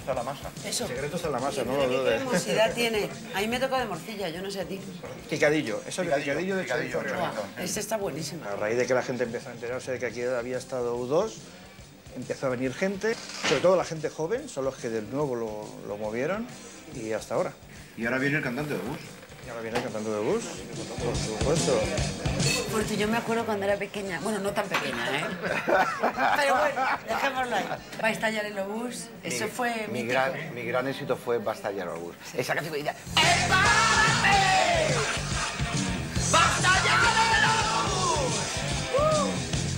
está la masa. Eso. El secreto está en la masa, ¿no? ¿Qué cremosidad tiene? A mí me toca de morcilla, yo no sé a ti. Picadillo. Eso es picadillo de chorizo. Este está buenísimo. A raíz de que la gente empezó a enterarse de que aquí había estado U2, empezó a venir gente, sobre todo la gente joven, son los que de nuevo lo movieron, y hasta ahora. Y ahora viene el cantante de bus. Y ahora viene el cantante de bus, por supuesto. Porque yo me acuerdo cuando era pequeña, bueno, no tan pequeña, ¿eh? Pero bueno, dejémoslo ahí. Va a estallar el obús, eso fue mi gran éxito fue Va a estallar el obús. Sí. Esa canción que decía... ¡Prepárate! ¡Va a estallar el obús!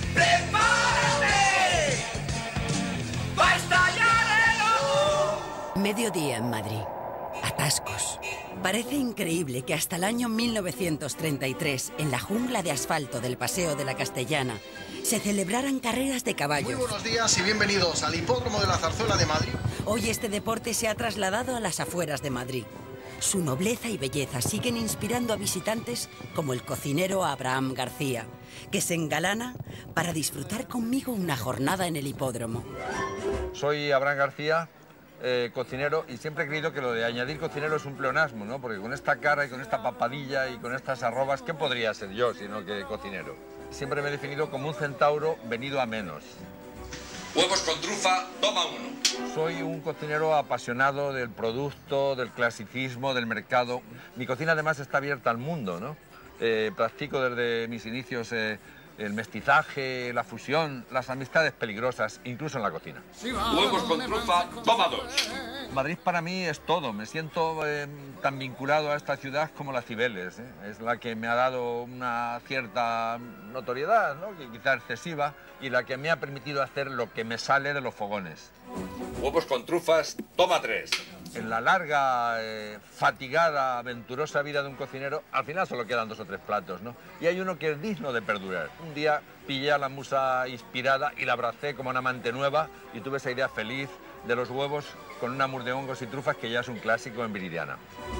¡Prepárate! ¡Va a estallar el obús! Mediodía en Madrid. Atascos. Parece increíble que hasta el año 1933, en la jungla de asfalto del Paseo de la Castellana, se celebraran carreras de caballos. Muy buenos días y bienvenidos al Hipódromo de la Zarzuela de Madrid. Hoy este deporte se ha trasladado a las afueras de Madrid. Su nobleza y belleza siguen inspirando a visitantes como el cocinero Abraham García, que se engalana para disfrutar conmigo una jornada en el hipódromo. Soy Abraham García, cocinero, y siempre he creído que lo de añadir cocinero es un pleonasmo, ¿no? Porque con esta cara y con esta papadilla y con estas arrobas, ¿qué podría ser yo sino que cocinero? Siempre me he definido como un centauro venido a menos. Huevos con trufa, toma uno. Soy un cocinero apasionado del producto, del clasicismo, del mercado. Mi cocina además está abierta al mundo, ¿no? Practico desde mis inicios el mestizaje, la fusión, las amistades peligrosas, incluso en la cocina. Huevos con trufa, toma dos. Madrid para mí es todo. Me siento tan vinculado a esta ciudad como la Cibeles, ¿eh? Es la que me ha dado una cierta notoriedad, ¿no? Que quizá excesiva, y la que me ha permitido hacer lo que me sale de los fogones. Huevos con trufas, toma tres. En la larga, fatigada, aventurosa vida de un cocinero, al final solo quedan 2 o 3 platos, ¿no? Y hay uno que es digno de perdurar. Un día pillé a la musa inspirada y la abracé como una amante nueva y tuve esa idea feliz de los huevos con un amor de hongos y trufas que ya es un clásico en Viridiana.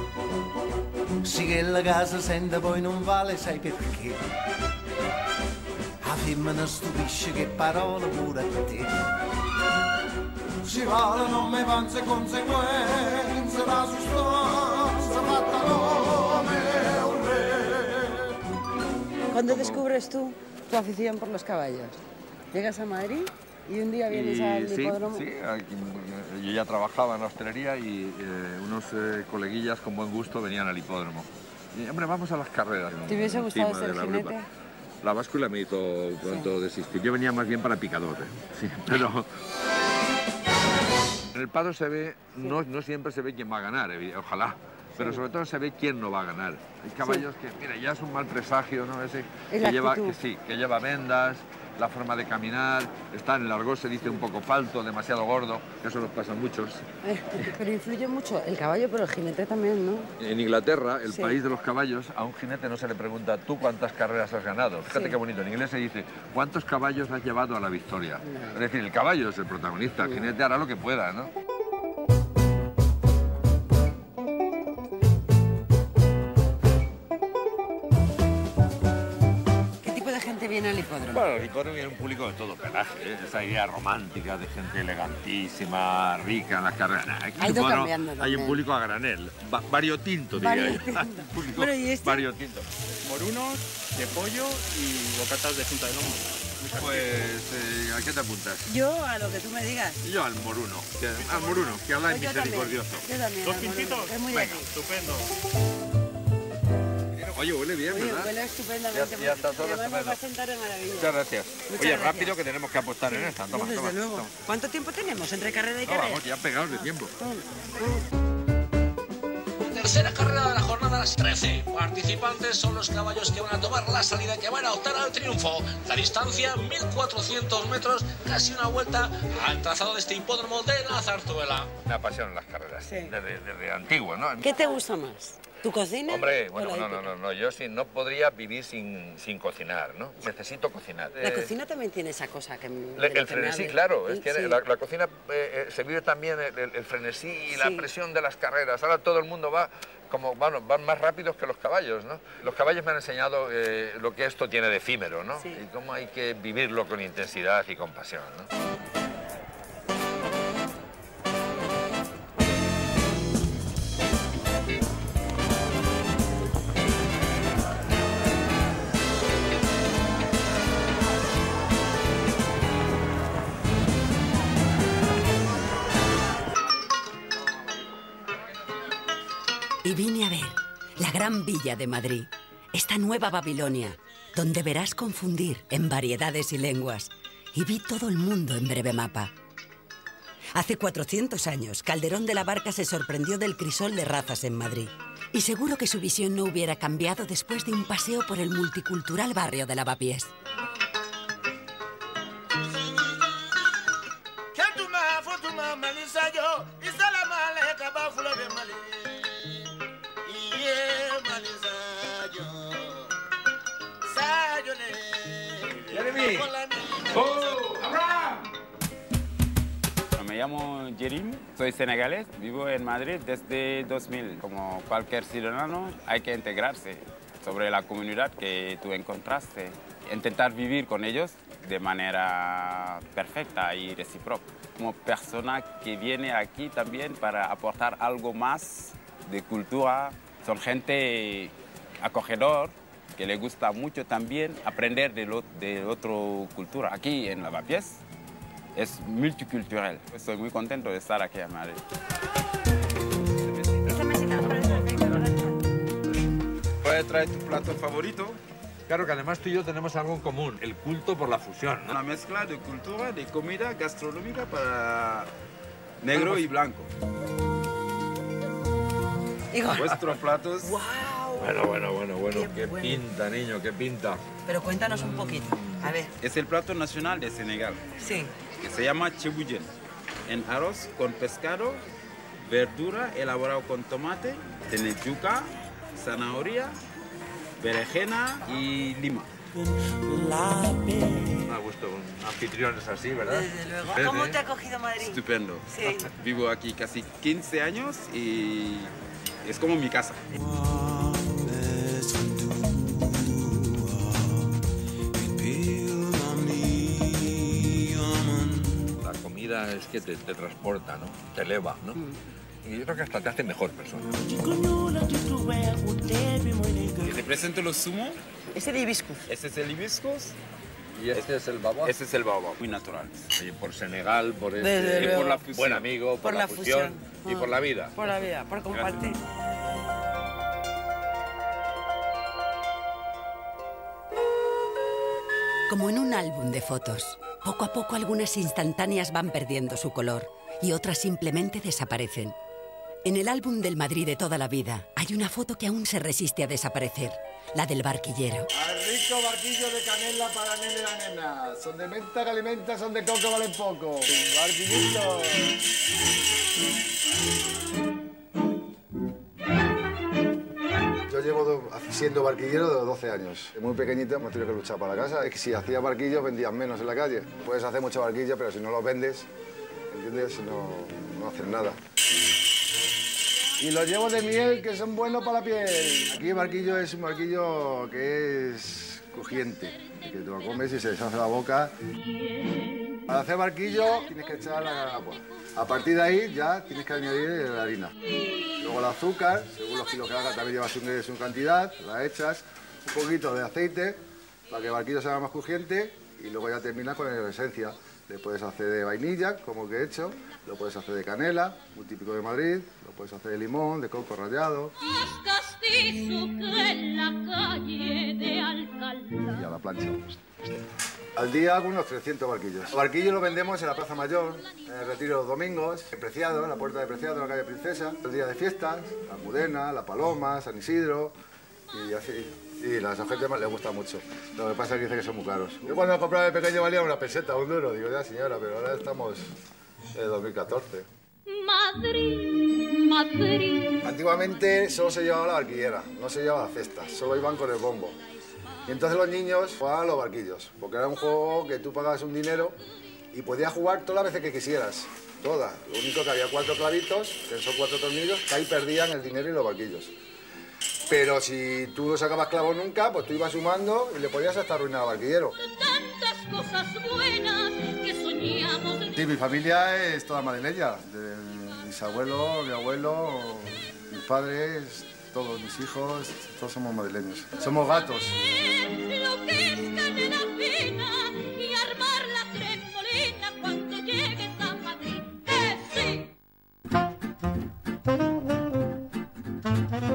Sì che la casa sente poi non vale, sai perché? La femmina stupisce che parola pure a te. Si vale non mi pensa conseguenze, la sostanza fatta come un re. ¿Cuándo descubres tú tu afición por los caballos? ¿Llegas a Madrid y un día vienes al hipódromo? Sí, aquí, yo ya trabajaba en la hostelería y unos coleguillas con buen gusto venían al hipódromo. Y, hombre, vamos a las carreras. ¿Te hubiese gustado ser jinete? La báscula me hizo pronto desistir. Yo venía más bien para picador, sí, pero... En el Prado se ve, no siempre se ve quién va a ganar, ojalá, pero sobre todo se ve quién no va a ganar. Hay caballos que, mira, ya es un mal presagio, ¿no? Ese que lleva vendas, la forma de caminar, está en el argot, se dice un poco falto, demasiado gordo, eso nos pasa a muchos. Pero influye mucho el caballo, pero el jinete también, ¿no? En Inglaterra, el país de los caballos, a un jinete no se le pregunta ¿tú cuántas carreras has ganado? Fíjate qué bonito, en inglés se dice ¿cuántos caballos has llevado a la victoria? No. Es decir, el caballo es el protagonista, el jinete hará lo que pueda, ¿no? Viene al hipódromo? Bueno, el hipódromo viene un público de todo pelaje, ¿eh? Esa idea romántica de gente elegantísima, rica en las carreras. Aquí ha ido cambiando también. Hay un público a granel, variotinto, diría yo. Público bueno, ¿y este? Variotinto. Morunos de pollo y bocatas de punta de lomo. Pues, ¿a qué te apuntas? Yo a lo que tú me digas. Yo al moruno, que habla en misericordioso. Yo también. ¿Dos pintitos? Es muy Venga, de estupendo. Oye, huele bien, ¿verdad? Huele estupendamente. Ya está todo además estupendo. nos va a sentar de maravilla. Muchas gracias. Muchas Oye, gracias. rápido que tenemos que apostar en esta. Toma, desde luego. Toma. ¿Cuánto tiempo tenemos entre carrera y carrera? Vamos, ya pegados de tiempo. Tercera carrera de la jornada, las 13 participantes son los caballos que van a tomar la salida, que van a optar al triunfo. La distancia, 1400 metros, casi una vuelta al trazado de este hipódromo de la Zarzuela. Me apasionan las carreras, desde antiguo, ¿no? ¿Qué te gusta más? ¿Tu cocina? Hombre, bueno, no, yo no podría vivir sin cocinar, ¿no? Necesito cocinar. La cocina también tiene esa cosa que... El frenesí, claro, es que la cocina se vive también el frenesí y la presión de las carreras. Ahora todo el mundo va como, bueno, van más rápidos que los caballos, ¿no? Los caballos me han enseñado lo que esto tiene de efímero, ¿no? Sí. Y cómo hay que vivirlo con intensidad y con pasión, ¿no? Y vine a ver la gran villa de Madrid, esta nueva Babilonia, donde verás confundir en variedades y lenguas. Y vi todo el mundo en breve mapa. Hace 400 años, Calderón de la Barca se sorprendió del crisol de razas en Madrid. Y seguro que su visión no hubiera cambiado después de un paseo por el multicultural barrio de Lavapiés. Me llamo Jerim, soy senegalés, vivo en Madrid desde 2000. Como cualquier ciudadano hay que integrarse sobre la comunidad que tú encontraste, intentar vivir con ellos de manera perfecta y recíproca. Como persona que viene aquí también para aportar algo más de cultura, son gente acogedor, que le gusta mucho también aprender de otra cultura. Aquí en Lavapiés es multicultural. Estoy muy contento de estar aquí en Madrid. ¿Puedes traer tu plato favorito? Claro que además tú y yo tenemos algo en común, el culto por la fusión, ¿no? Una mezcla de cultura, de comida gastronómica para negro y blanco. Vuestros platos... ¡Wow! Bueno. Qué pinta, niño, qué pinta. Pero cuéntanos un poquito, a ver. Es el plato nacional de Senegal. Sí. Que se llama chebujen. En arroz con pescado, verdura elaborado con tomate, tiene yuca, zanahoria, berenjena y lima. Me ha gustado anfitriones así, ¿verdad? Desde luego. ¿Cómo te ha acogido Madrid? Estupendo. Sí. Vivo aquí casi 15 años y es como mi casa. La comida es que te transporta, ¿no? Te eleva, ¿no? Y yo creo que hasta te hace mejor persona. Que te presento los zumos. Ese de hibiscus. Ese es el hibiscus. ¿Y este es el baba? Ese es el baba, muy natural. Y por Senegal, por Desde este, luego. Por la fusión. buen amigo, por la fusión y por la vida. Por la vida, por compartir. Como en un álbum de fotos, poco a poco algunas instantáneas van perdiendo su color y otras simplemente desaparecen. En el álbum del Madrid de toda la vida hay una foto que aún se resiste a desaparecer, la del barquillero. Al rico barquillo de canela para nene la nena. Son de menta que alimenta, son de coco valen poco. Barquillito. Yo llevo siendo barquillero de los 12 años. Muy pequeñito hemos tenido que luchar para la casa. Es que si hacías barquillos vendías menos en la calle. Puedes hacer mucho barquillo, pero si no los vendes, ¿entiendes? No haces nada. Y los llevo de miel, que son buenos para la piel. Aquí el barquillo es un barquillo que es crujiente, que te lo comes y se deshace la boca. Para hacer barquillo tienes que echar agua. A partir de ahí ya tienes que añadir la harina. Luego el azúcar, según los kilos que hagas también llevas su cantidad, la echas. Un poquito de aceite para que el barquillo sea más crujiente y luego ya terminas con la esencia. Le puedes hacer de vainilla, como que he hecho, lo puedes hacer de canela, muy típico de Madrid, lo puedes hacer de limón, de coco rallado. Y a la plancha. Al día hago unos 300 barquillos. Los barquillos los vendemos en la Plaza Mayor, en el Retiro los domingos, en Preciado, en la Puerta de Preciado, en la calle Princesa, el día de fiestas, la Almudena, la Paloma, San Isidro y así. Y a la gente le gusta mucho. Lo que pasa es que dice que son muy caros. Yo cuando compraba de pequeño valía una peseta, un duro. Digo, ya señora, pero ahora estamos en 2014. Madrid. Antiguamente solo se llevaba la barquillera, no se llevaba la cesta, solo iban con el bombo. Y entonces los niños jugaban a los barquillos, porque era un juego que tú pagabas un dinero y podías jugar todas las veces que quisieras. Todas. Lo único que había 4 clavitos, que son 4 tornillos, que ahí perdían el dinero y los barquillos. Pero si tú no sacabas clavos nunca, pues tú ibas sumando y le podías hasta arruinar al barquillero. Tantas cosas buenas que soñamos. Sí, mi familia es toda madrileña. Mis abuelos, mi abuelo, mis padres, todos mis hijos, todos somos madrileños. Somos gatos. Lo que es vale la pena y armar la tremolina cuando llegues a Madrid. Sí.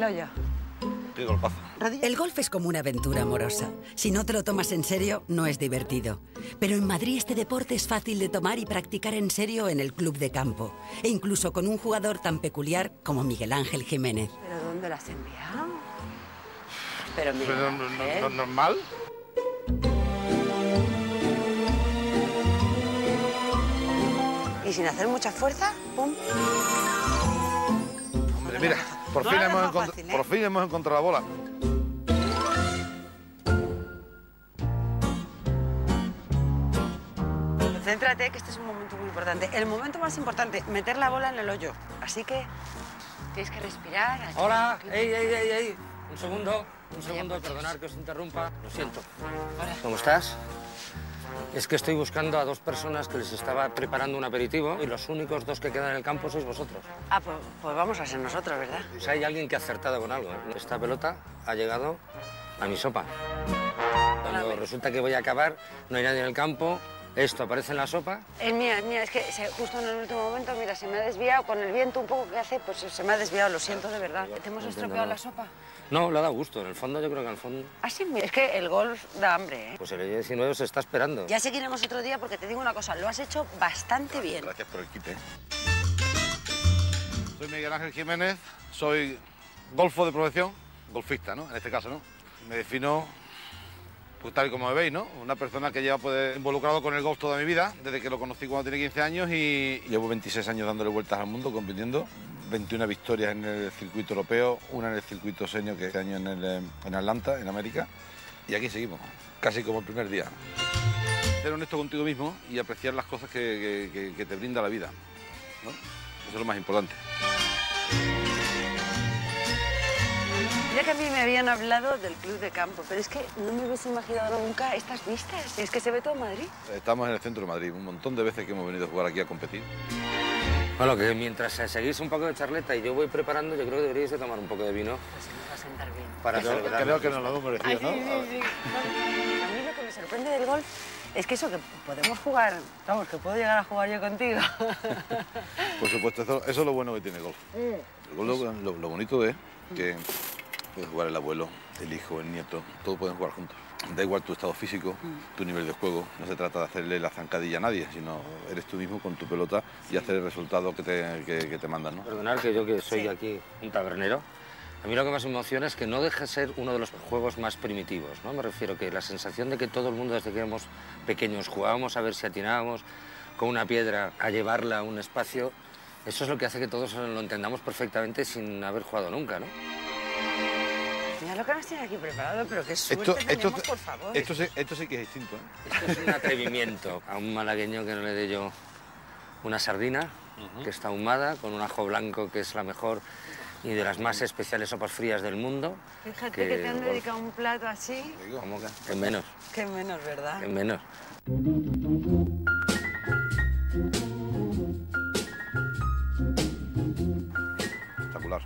el hoyo. Qué golpazo. El golf es como una aventura amorosa. Si no te lo tomas en serio, no es divertido. Pero en Madrid este deporte es fácil de tomar y practicar en serio en el club de campo. E incluso con un jugador tan peculiar como Miguel Ángel Jiménez. ¿Pero dónde lo has enviado? Pero Miguel Pero Ángel... no, normal. Y sin hacer mucha fuerza, ¡pum! Hombre, mira, por fin hemos encontrado la bola. Concéntrate, que este es un momento muy importante. El momento más importante, meter la bola en el hoyo. Así que tienes que respirar. Hola, ey. Un segundo, perdonad que os interrumpa. Lo siento. ¿Cómo estás? Es que estoy buscando a 2 personas que les estaba preparando un aperitivo y los únicos 2 que quedan en el campo sois vosotros. Ah, pues vamos a ser nosotros, ¿verdad? Pues hay alguien que ha acertado con algo. Esta pelota ha llegado a mi sopa. Cuando resulta que voy a acabar, no hay nadie en el campo, esto aparece en la sopa. Es mía. Es que justo en el último momento, mira, se me ha desviado con el viento un poco que hace, pues se me ha desviado, lo siento de verdad. ¿Te hemos estropeado la sopa? No, le ha dado gusto. En el fondo, yo creo que al fondo... Ah, sí, es que el golf da hambre, ¿eh? Pues el 19 se está esperando. Ya seguiremos otro día porque te digo una cosa, lo has hecho bastante bien. Gracias por el quite. Soy Miguel Ángel Jiménez, soy golfo de profesión, golfista, ¿no? En este caso, ¿no? Me defino, pues tal y como me veis, ¿no? Una persona que lleva pues, involucrado con el golf toda mi vida, desde que lo conocí cuando tenía 15 años y llevo 26 años dándole vueltas al mundo, compitiendo. 21 victorias en el circuito europeo, una en el circuito senior, que este año en Atlanta, en América. Y aquí seguimos, casi como el primer día. Ser honesto contigo mismo y apreciar las cosas que te brinda la vida, ¿no? Eso es lo más importante. Ya que a mí me habían hablado del club de campo, pero es que no me hubiese imaginado nunca estas vistas. Es que se ve todo Madrid. Estamos en el centro de Madrid, un montón de veces que hemos venido a jugar aquí a competir. Bueno, que mientras seguís un poco de charleta y yo voy preparando, yo creo que deberíais de tomar un poco de vino. Pues se nos va a sentar bien. Para celebrar. Creo que nos lo hemos merecido, ¿no? Sí. A mí lo que me sorprende del golf es que eso, que podemos jugar, vamos, que puedo llegar a jugar yo contigo. Por supuesto, eso es lo bueno que tiene el golf. El golf, lo bonito es que puede jugar el abuelo, el hijo, el nieto, todos pueden jugar juntos. Da igual tu estado físico, tu nivel de juego. No se trata de hacerle la zancadilla a nadie, sino eres tú mismo con tu pelota y hacer el resultado que te mandan, ¿no? Perdonad que yo que soy aquí un tabernero, a mí lo que más me emociona es que no deje de ser uno de los juegos más primitivos, ¿no? Me refiero que la sensación de que todo el mundo desde que éramos pequeños jugábamos a ver si atinábamos con una piedra a llevarla a un espacio, eso es lo que hace que todos lo entendamos perfectamente sin haber jugado nunca, ¿no? Mira lo que nos tiene aquí preparado, pero qué suerte tenemos, por favor. Esto sí que es distinto, ¿eh? Esto es un atrevimiento a un malagueño que no le dé yo una sardina, que está ahumada, con un ajo blanco que es la mejor y de las más especiales sopas frías del mundo. Fíjate que te han dedicado un plato así. ¿Cómo que? ¿Qué menos? Qué menos, ¿verdad? ¿Qué menos? Espectacular.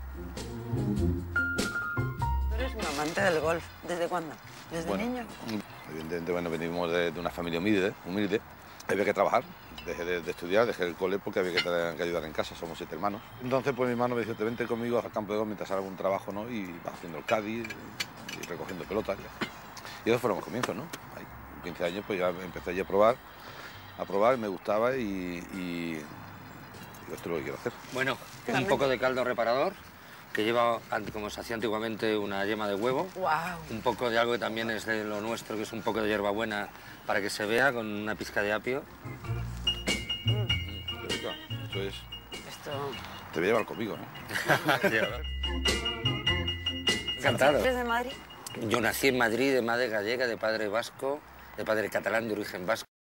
Tú eres un amante del golf. ¿Desde cuándo? ¿Desde niño? Evidentemente, bueno, venimos de una familia humilde. Había que trabajar, dejé de estudiar, dejé el cole porque había que ayudar en casa, somos 7 hermanos. Entonces, pues mi hermano me dijo, te vente conmigo al campo de golf mientras haga algún trabajo, ¿no? Y vas haciendo el caddy y recogiendo pelotas. Y esos fueron los comienzos, ¿no? Ahí, con 15 años, pues ya empecé allí a probar, me gustaba y esto es lo que quiero hacer. Bueno, un poco de caldo reparador, que lleva, como se hacía antiguamente, una yema de huevo. Wow. Un poco de algo que también es de lo nuestro, que es un poco de hierbabuena, para que se vea, con una pizca de apio. Qué rico. Eso es. Esto... Te voy a llevar conmigo, ¿no? Encantado. ¿Eres de Madrid? Yo nací en Madrid, de madre gallega, de padre vasco, de padre catalán de origen vasco.